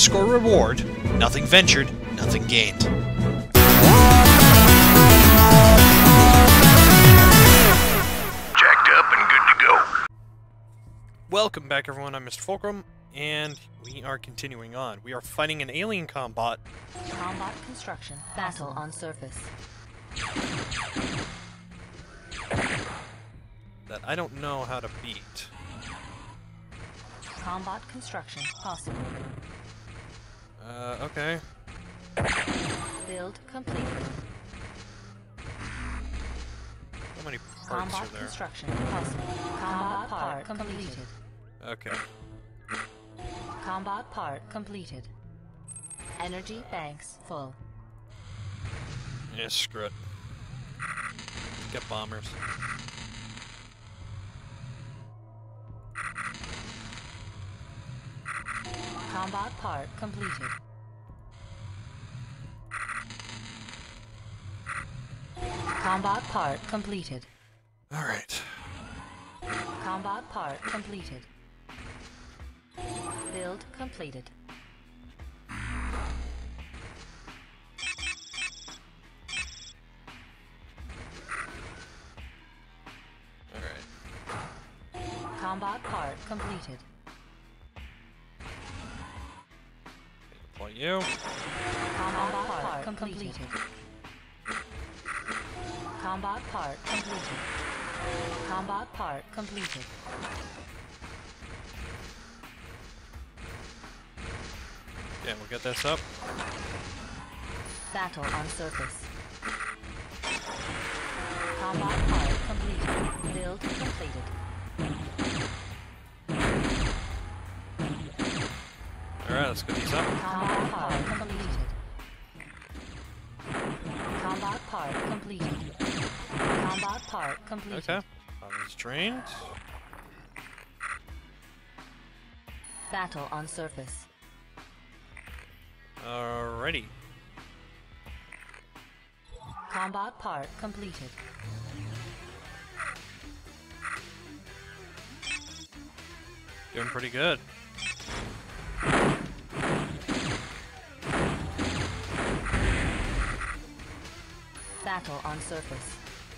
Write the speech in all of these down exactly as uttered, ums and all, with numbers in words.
underscore reward. Nothing ventured, nothing gained. Jacked up and good to go. Welcome back, everyone. I'm MrFullCrumb, and we are continuing on. We are fighting an alien combat. Combat construction. Battle on surface. That I don't know how to beat. Combat construction possible. Uh, okay. Build complete. How many parts Combat are there? construction possible. Combat part completed. Okay. Combat part completed. Energy banks full. Yeah, screw it. Get bombers. Combat part completed. Combat part completed. Alright. Combat part completed. Build completed. Alright. Combat part completed. Deploy you. Combat part completed. Combat part completed. Combat part completed. Yeah, we'll get this up. Battle on surface. Combat part completed. Build completed. Alright, let's get these up. Combat part completed. Combat part completed. Combat part completed. Okay. Bombers drained. Battle on surface. Alrighty. Combat part completed. Doing pretty good. Battle on surface.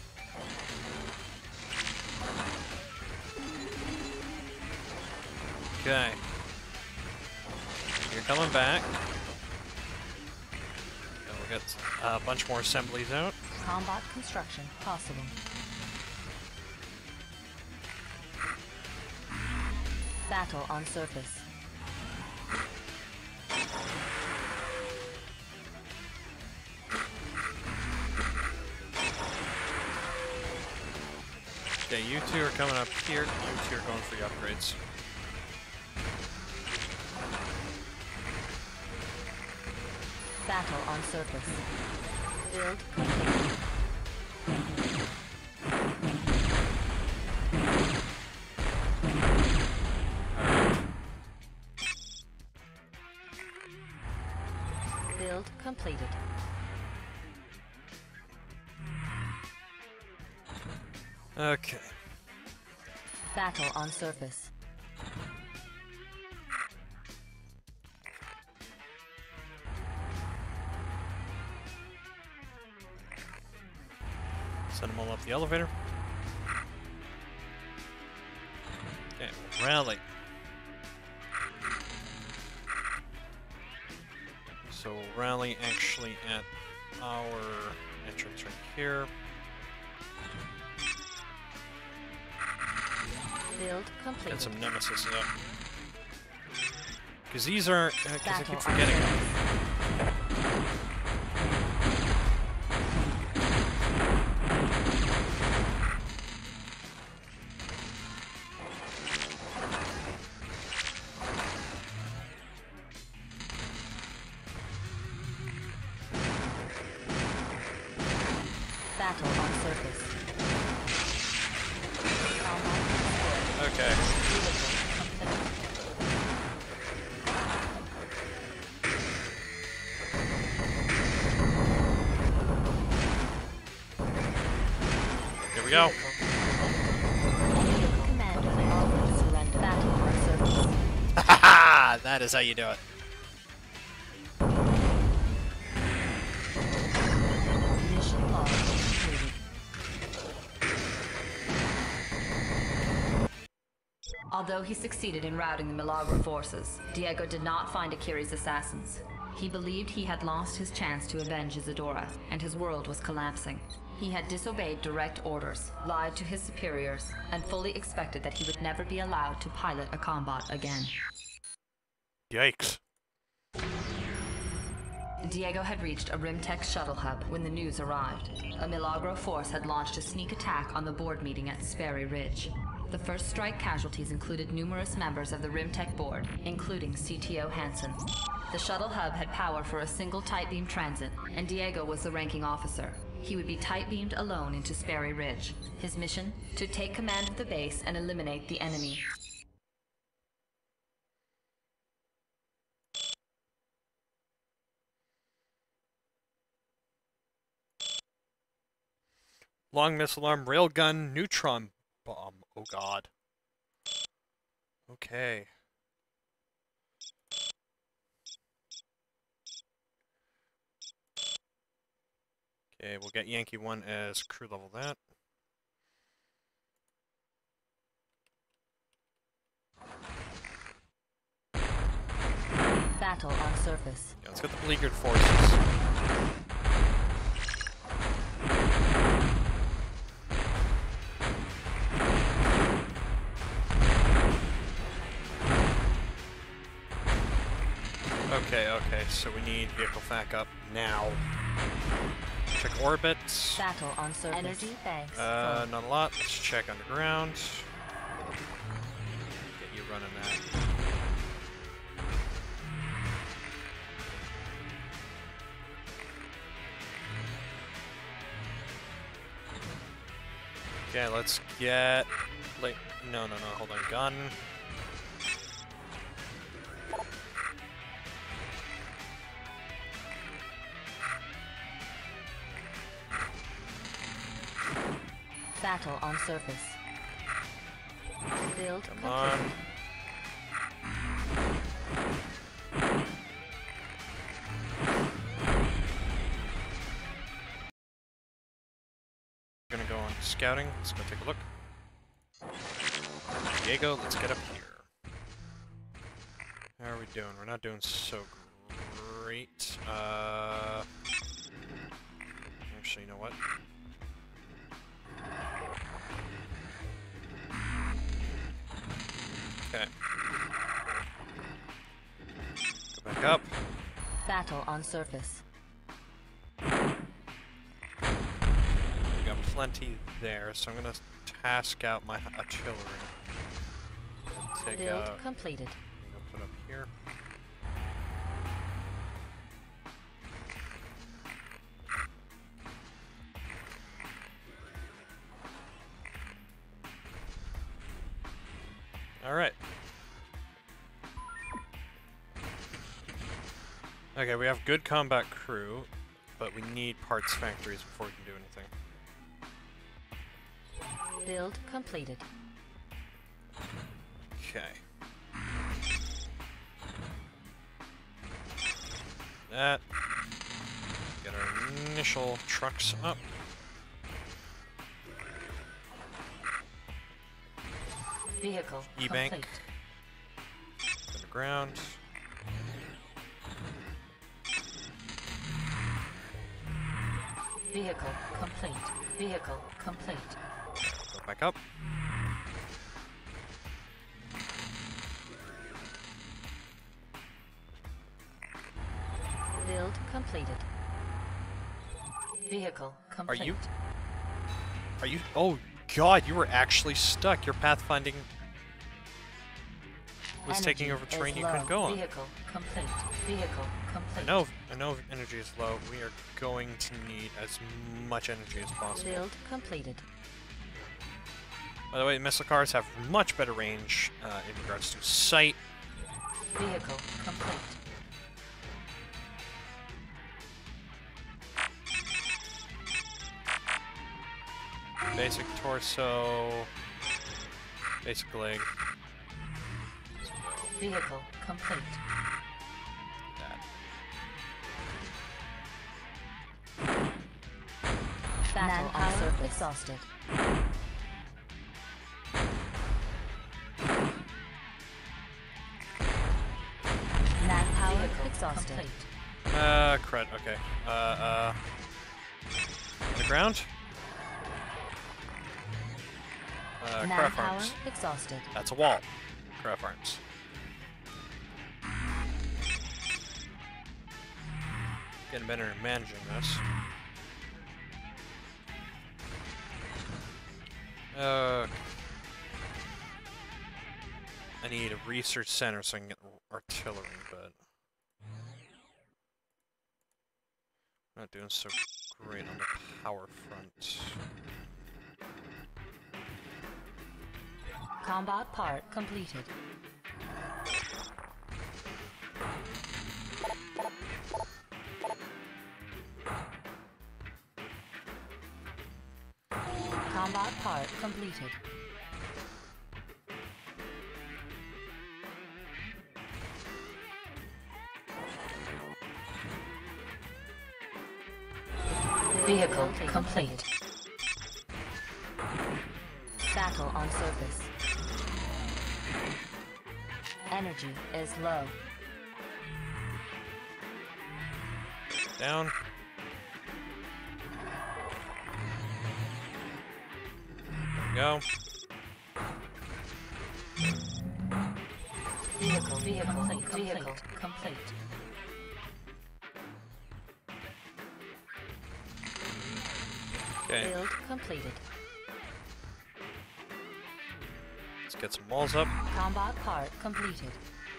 Okay. You're coming back. And we'll get a bunch more assemblies out. Combat construction possible. Battle on surface. Okay, you two are coming up here. You two are going for the upgrades. Battle on surface. Build complete. Build completed. Okay. Battle on surface. Send them all up the elevator. Okay, rally. So we'll rally actually at our entrance right here. Build completed. Get some nemesis up. Because these are... Because uh, I keep Battle forgetting. on surface. Battle on surface. Okay. Here we go. Commander offered to surrender. Battle on surface. Haha! That is how you do it. Although he succeeded in routing the MilAgro forces, Diego did not find Akiri's assassins. He believed he had lost his chance to avenge Issadora, and his world was collapsing. He had disobeyed direct orders, lied to his superiors, and fully expected that he would never be allowed to pilot a combat again. Yikes. Diego had reached a Rimtech shuttle hub when the news arrived. A MilAgro force had launched a sneak attack on the board meeting at Sperry Ridge. The first strike casualties included numerous members of the Rimtech board, including C T O Hansen. The shuttle hub had power for a single tight beam transit, and Diego was the ranking officer. He would be tight beamed alone into Sperry Ridge. His mission? To take command of the base and eliminate the enemy. Long missile arm, railgun, neutron bomb. Oh god. Okay. Okay, we'll get Yankee one as crew level that. Battle on surface. Yeah, let's get the beleaguered forces. Okay, okay, so we need vehicle back up now. Check orbits. Battle on surface. Energy banks. Uh, not a lot. Let's check underground. Get you running that. Okay, let's get... Late. No, no, no, hold on. Gun. Battle on surface. Build Come complete. on. We're gonna go on scouting. Let's go take a look. Diego, let's get up here. How are we doing? We're not doing so great. Uh, actually, you know what? Okay. Go back up. Battle on surface. We got plenty there, so I'm gonna task out my artillery. Take Build out. completed. I'm gonna put up here. All right. Okay, we have good combat crew, but we need parts factories before we can do anything. Build completed. Okay. That. Get our initial trucks up. Vehicle E-bank. complete. Underground. Vehicle complete. Vehicle complete. Go back up. Build completed. Vehicle complete. Are you? Are you? Oh God! You were actually stuck. Your pathfinding was Energy taking over terrain is you low. couldn't go on. Vehicle complete. Vehicle complete. I know. I know. Energy is low. We are going to need as much energy as possible. Build completed. By the way, missile cars have much better range uh, in regards to sight. Vehicle complete. Basic torso. Basic leg. Vehicle complete. That. Battle on surface exhausted. complete. Uh, crud, okay. Uh, uh... On the ground? Uh, craft Manpower arms. exhausted. That's a wall. Craft arms. Getting better at managing this. Uh, I need a research center so I can get artillery, but I'm not doing so great on the power front. Combat part completed. Combat part completed. Vehicle complete. Battle on surface. Energy is low. Down. Go. Vehicle, vehicle, complete, vehicle complete. Okay. Build completed. Let's get some walls up. Combat part completed.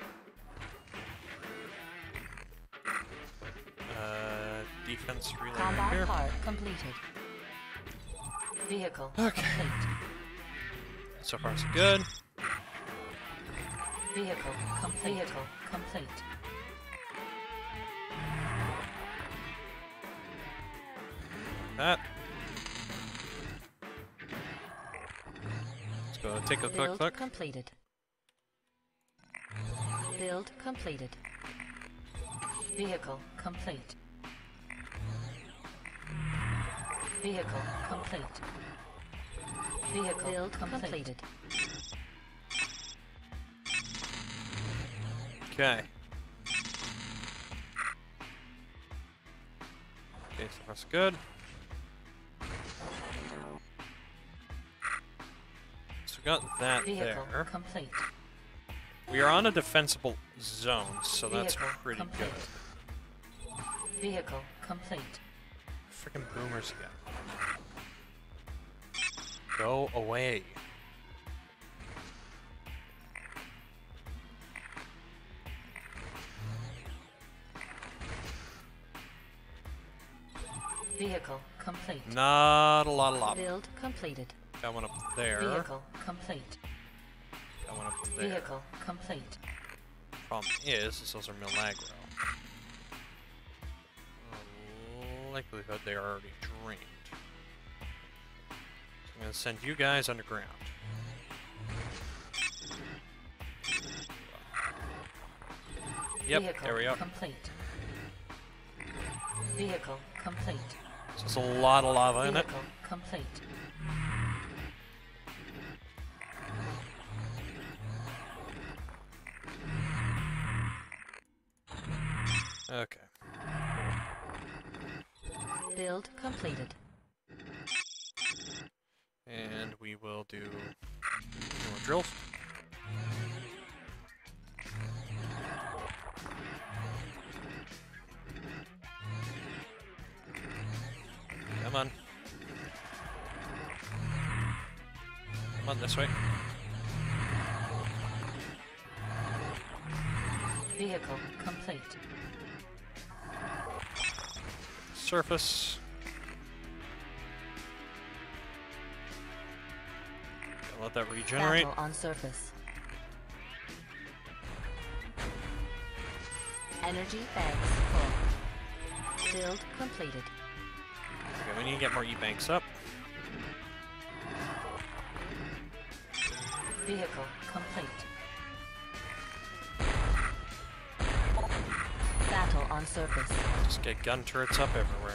Uh, defense relay right Combat here. part completed. Vehicle Okay. complete. So far so good. Vehicle complete. Vehicle complete. That. Let's go take a quick Build look. completed. Build completed. Vehicle complete. Vehicle complete. Vehicle build completed. Okay. Okay, so far so good. So we got that Vehicle there. complete. We are on a defensible zone, so that's Vehicle pretty complete. good. Vehicle complete. Freaking boomers again. Go away. Vehicle complete. Not a lot of lava. Build completed. Got one up there. Vehicle complete. Got one up there. Vehicle complete. Problem is, is those are MilAgro. Uh, likelihood they are already drained. So I'm gonna send you guys underground. Yep, Vehicle there we go. complete. Vehicle complete. So there's a lot of lava in it. Vehicle complete. Okay. Build completed. And we will do more drills. Come on. Come on this way. Vehicle complete. Surface. Gotta let that regenerate. Battle on surface. Energy banks full. Build completed. Okay, we need to get more E-banks up. Vehicle complete. Battle on surface. Just get gun turrets up everywhere.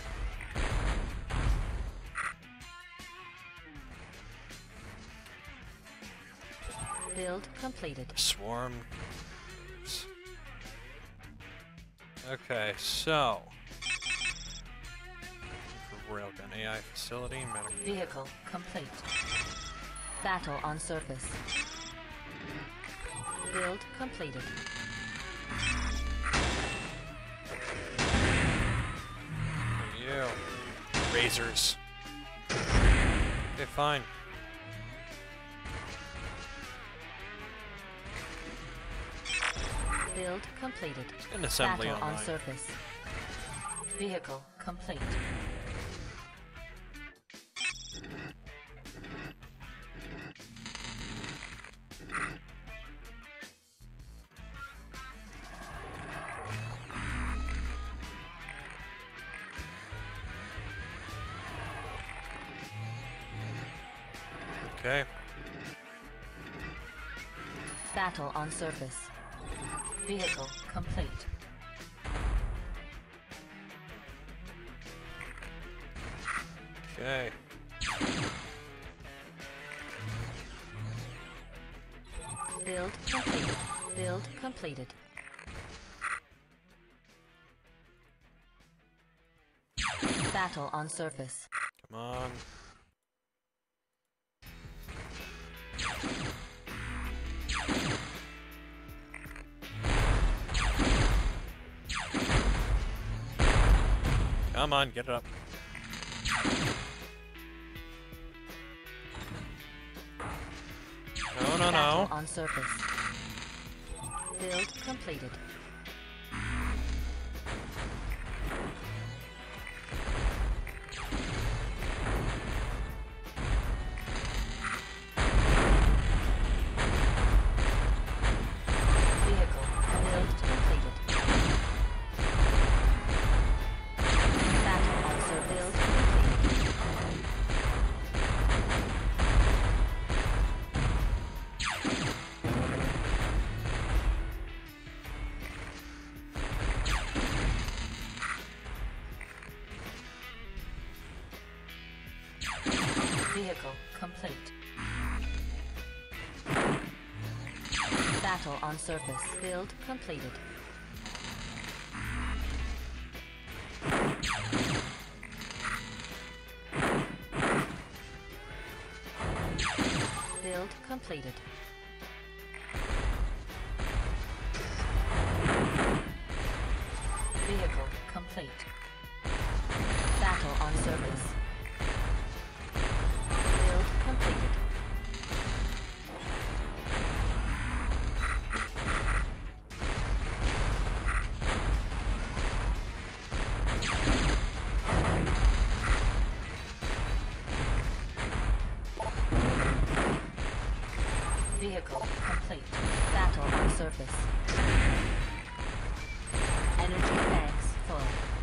Build completed. Swarm. Okay, so for railgun A I facility, medical. Vehicle complete. Battle on surface. Build completed. You razors. Okay, fine. Build completed. An assembly Battle online. on surface. Vehicle complete. Okay. Battle on surface. Vehicle complete. Okay. Build completed. Build completed. Battle on surface. Come on. Come on, get it up. No, no, Battle no. on surface. Build completed. Vehicle build completed. Battle on surface. Build completed. Vehicle complete. Battle on surface. Build completed. Build completed. Vehicle complete. Battle on surface. Build completed. Vehicle complete. Battle on surface. Energy bags full.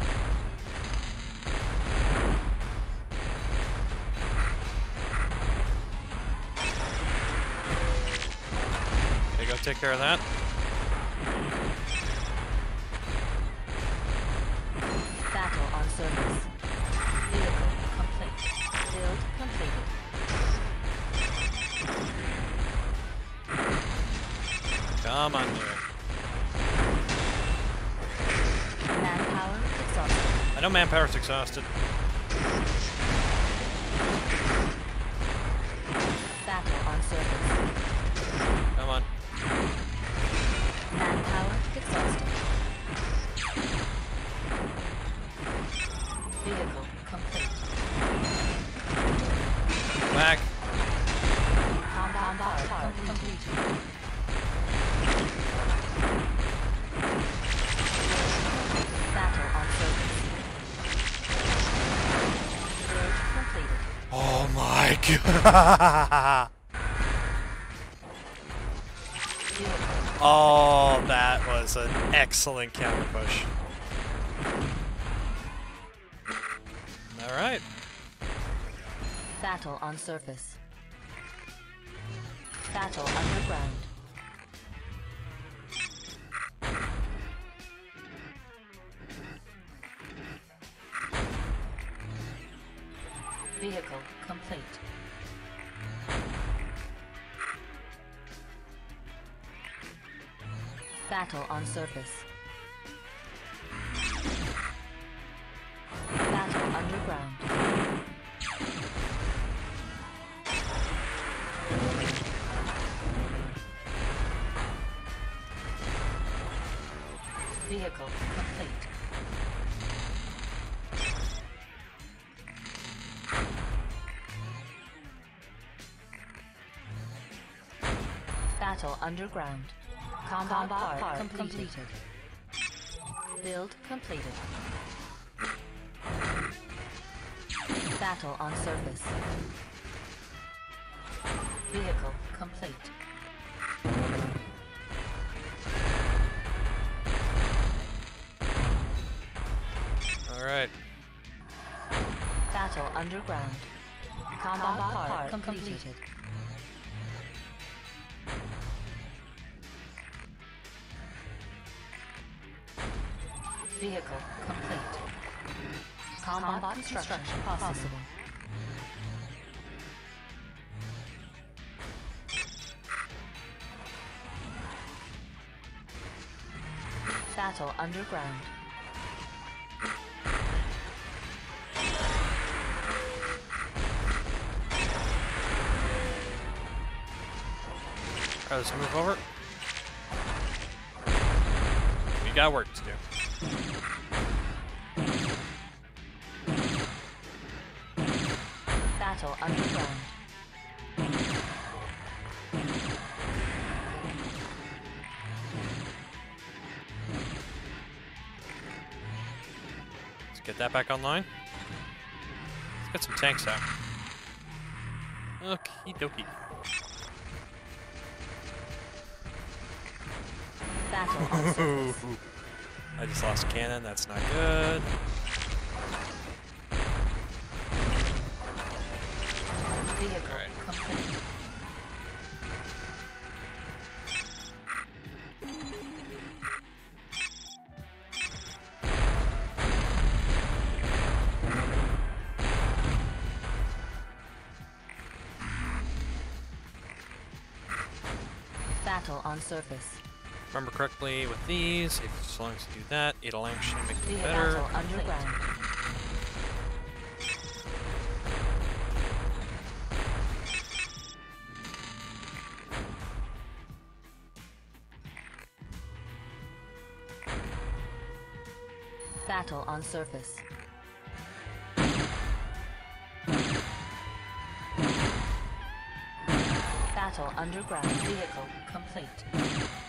Okay, go take care of that. Battle on surface. Vehicle complete. Build completed. Come on, there. Manpower exhausted. I know manpower's exhausted. Battle on surface. Come on. Manpower exhausted. Vehicle complete. Back. Combat power complete. Battle on surface. Build completed. Oh my god. Vehicle. Oh, that was an excellent counter push. Alright. Battle on surface. Battle underground. Vehicle complete. Battle on surface. underground. Vehicle complete. Battle underground. Combat, Combat part, part completed. completed. Build completed. Battle on surface. Vehicle complete. All right. Battle underground. Combat, Combat part, part completed. completed. Vehicle complete. Combat, Combat construction, construction possible. possible. Battle underground. Alright, let's move over. We got work to do. Battle underground. Let's get that back online. Let's get some tanks out. Okie dokie. Battle on surface. I just lost cannon, that's not good. Vehicle right. complete. Battle on surface. Remember correctly with these, if as long as you do that, it'll actually make it Vehicle better. Battle underground. Battle on surface. Battle underground. Vehicle complete.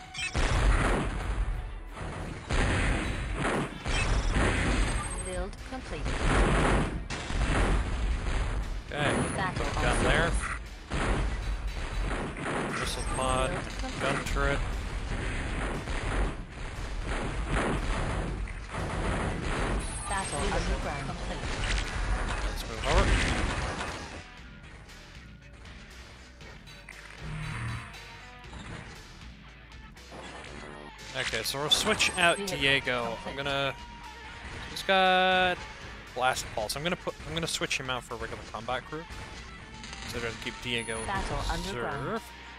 Build completed. Okay, Battle got on there. surface. Missile pod, gun turret. Battle underground complete. Let's move over. Okay, so we'll switch out Diego. I'm gonna. He's got blast pulse. I'm gonna put. I'm gonna switch him out for a regular combat crew. So to keep Diego. Battle underground. Reserve.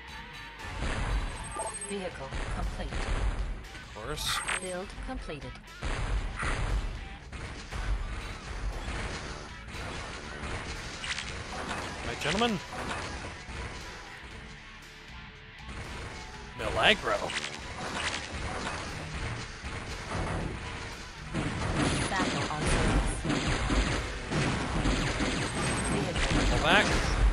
Vehicle complete. Of course. Build completed. Right, gentlemen. MilAgro. Battle on surface. Vehicle. Pull back.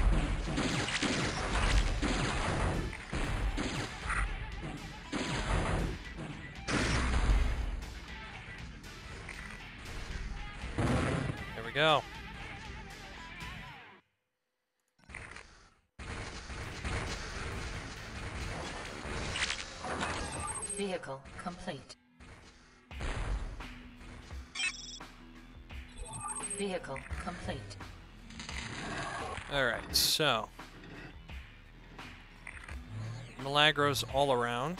There we go. Vehicle complete. Vehicle complete. Alright, so. MilAgro's all around.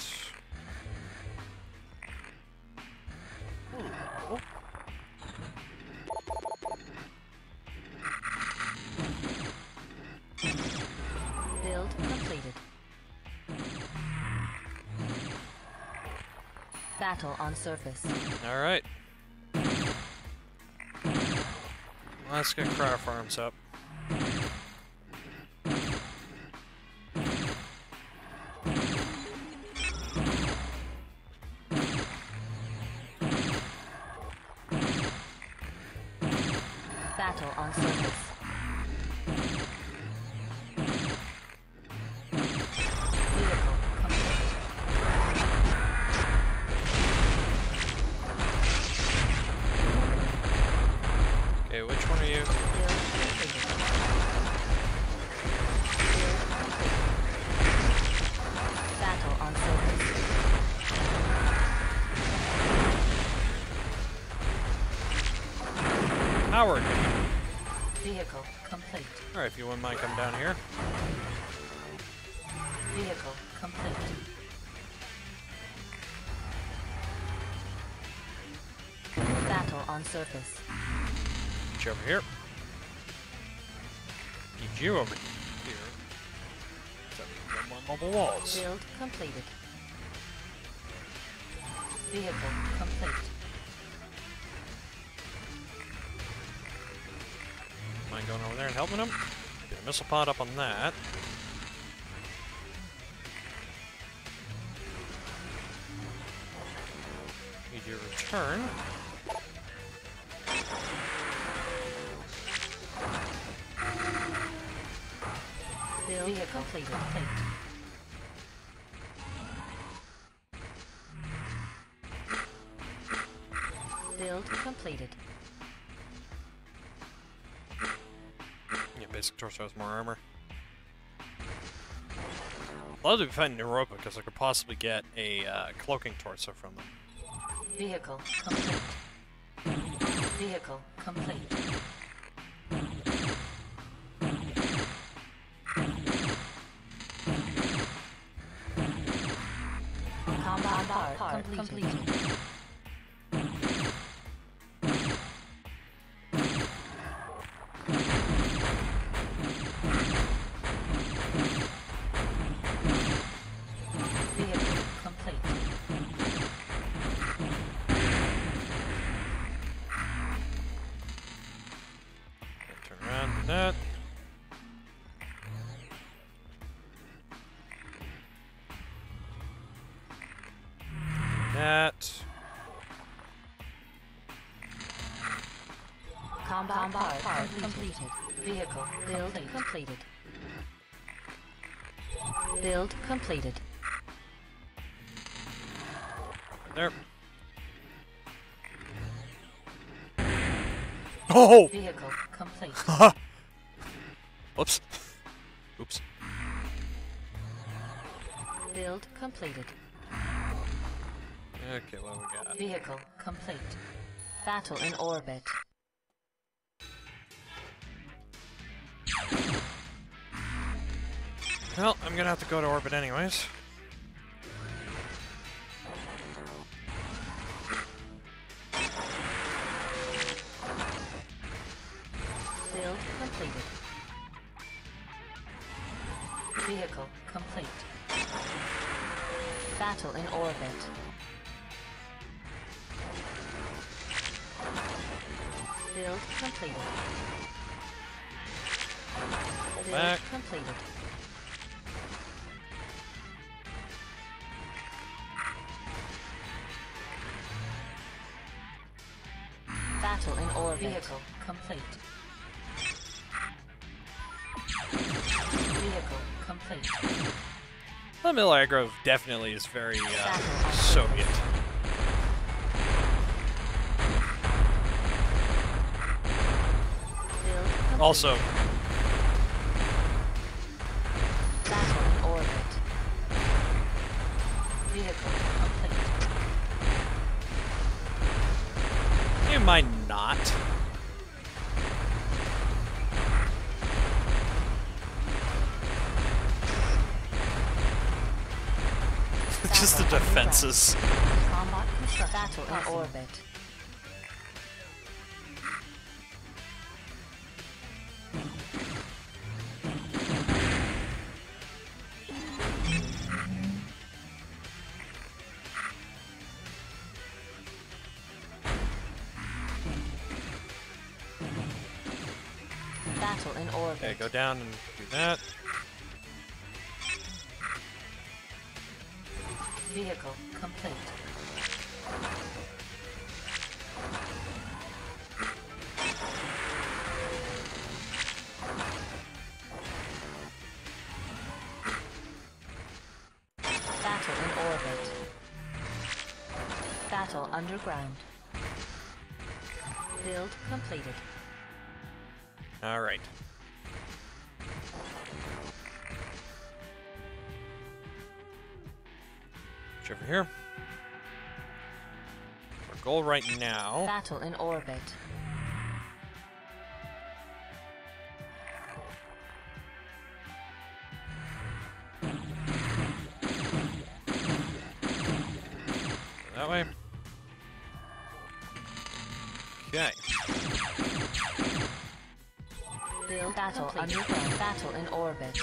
Ooh. Build completed. Battle on surface. Alright. Let's get cryo farms up. Battle on surface. Vehicle complete. Okay, which one are you? Build completed. Build complete. Battle on surface. Howard. Vehicle complete. Alright, if you wouldn't mind coming down here. Vehicle complete. Battle on surface. Get you over here. Get you over here. So we can get more mobile walls. Build completed. Vehicle complete. Mind going over there and helping them? Get a missile pod up on that. Need you to return. Build vehicle completed. Complete. Build completed. Yeah, basic torso has more armor. I'd love to be fighting Europa because I could possibly get a uh, cloaking torso from them. Vehicle complete. Vehicle complete. Combat part, part completed. completed. Vehicle complete. Turn around, do that. That. Combat, Combat part completed. completed. Vehicle build completed. Build completed. There. Oh! Vehicle complete. Whoops. Oops. Build completed. Okay, what do we got? Vehicle complete. Battle in orbit. Well, I'm gonna have to go to orbit anyways. Build completed. Vehicle complete. Battle in orbit. Build completed. Build Back. completed. Battle in orbit. Vehicle complete. Vehicle complete. The MilAgro definitely is very uh, Soviet. Build complete. Also, Battle in orbit. Vehicle complete. you might not. Just the defenses. Combat construction. Battle in orbit. in orbit. Okay, go down and do that. Vehicle complete. Battle in orbit. Battle underground. Build completed. All right. Over here. Our goal right now. Battle in orbit. That way. Okay. Build battle underground. Battle in orbit.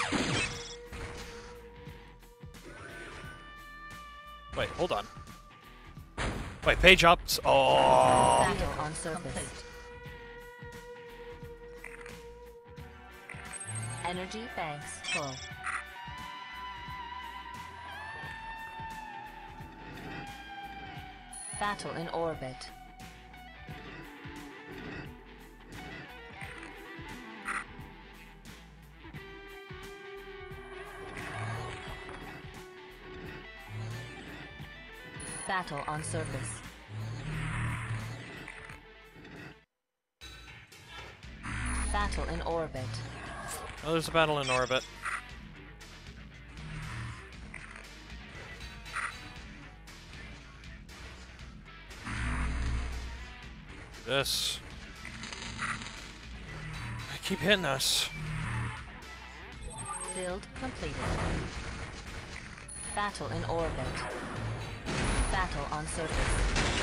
Wait, hold on. Wait, page ups. Oh. Battle on surface. Energy banks full. Battle in orbit. Battle on surface. Battle in orbit. Oh, there's a battle in orbit. This. I keep hitting us. Build completed. Battle in orbit. Battle on surface.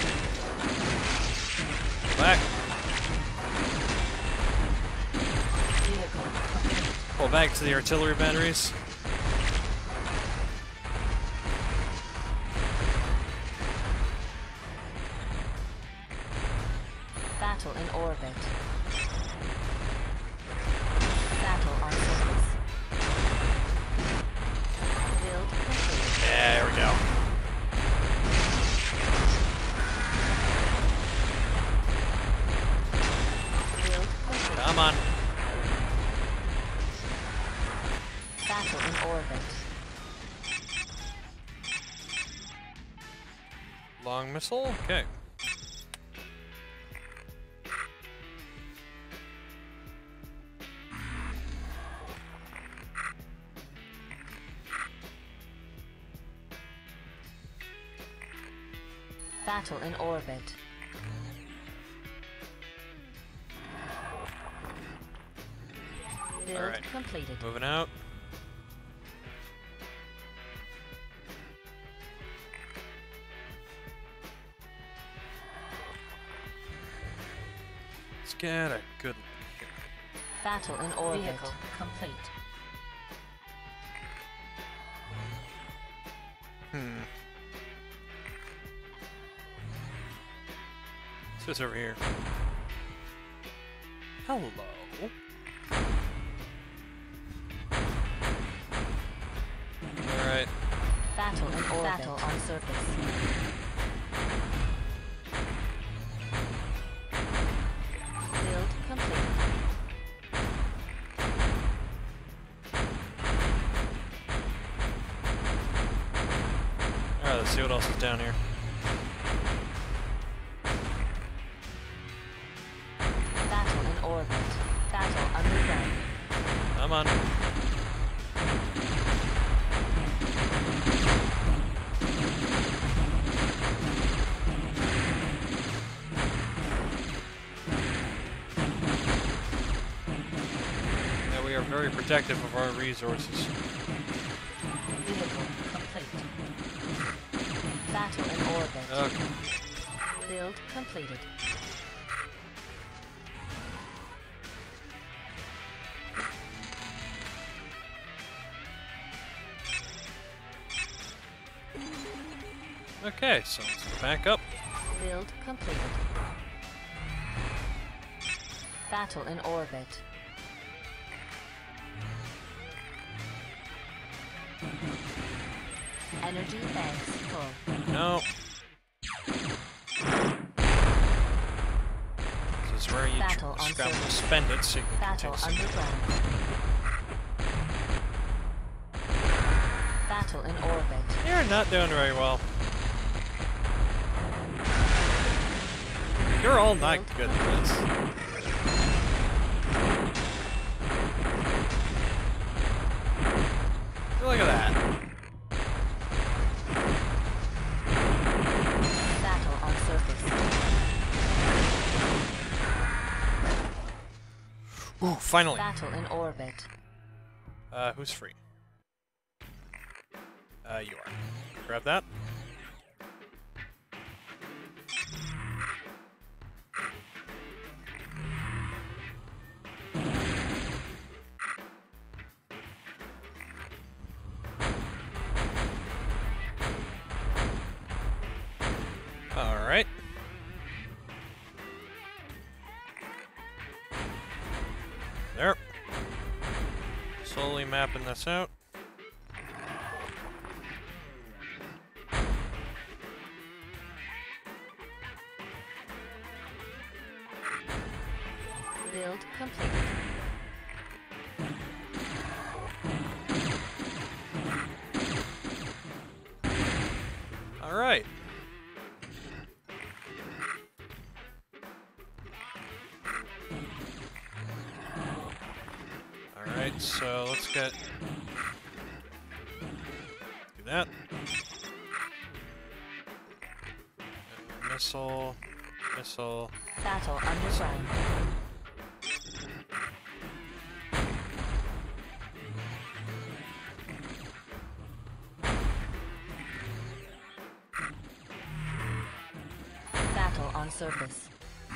Back. Vehicle. Pull back to the artillery batteries. Battle in orbit. Battle on surface. Build completed. Yeah, there we go. Build completed. Come on. Battle in orbit. Long missile? Okay. Battle in orbit. Build Alright. completed. Moving out. Let's get a good look here. Battle in orbit. Vehicle complete. Hmm. What's this over here? Hello. Alright. Battle in orbit. Battle on surface. Build complete. Alright, let's see what else is down here. Battle in orbit. Battle underground. Come on. Yeah, we are very protective of our resources. Vehicle complete. Battle in orbit. Okay. Build completed. Okay, so let's go back up. Build completed. Battle in orbit. Energy banks full. No. This is where you Battle on scrap surface. to spend it so you can Battle continue. underground. Battle in orbit. You're not doing very well. You're all not good at this. Look at that. Battle on surface. Ooh, finally. Battle in orbit. Uh, who's free? Uh, you are. Grab that. Alright. There. Slowly mapping this out. Build complete. Alright. Alright, so let's get... do that. Uh, missile, missile. Battle underground. Battle on surface.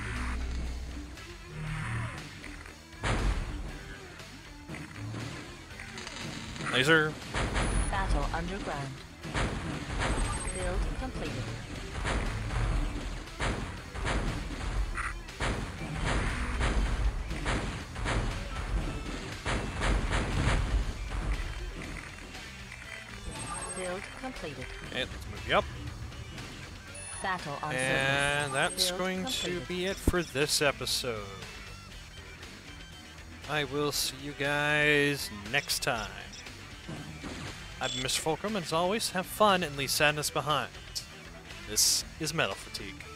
Laser. Battle underground. Build completed. Build completed. Okay, let's move you up. Battle on And surface. that's Build going completed. to be it for this episode. I will see you guys next time. I've been MrFullCrumb, and as always, have fun and leave sadness behind. This is Metal Fatigue.